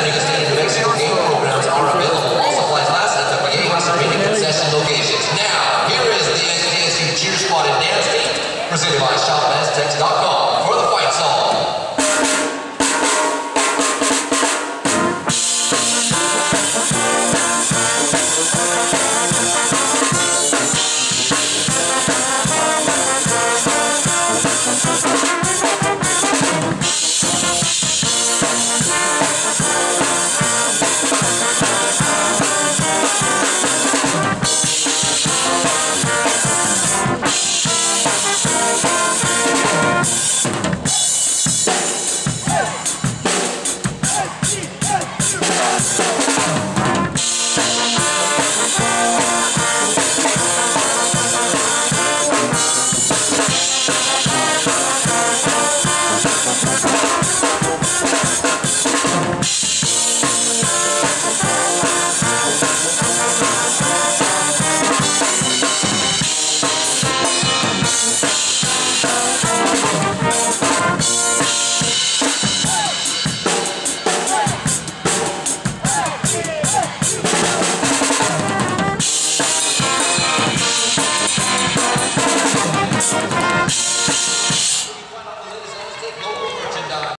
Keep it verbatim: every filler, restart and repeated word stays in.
United States and New Mexico game programs are available. All supplies last at the games, remaining concession locations.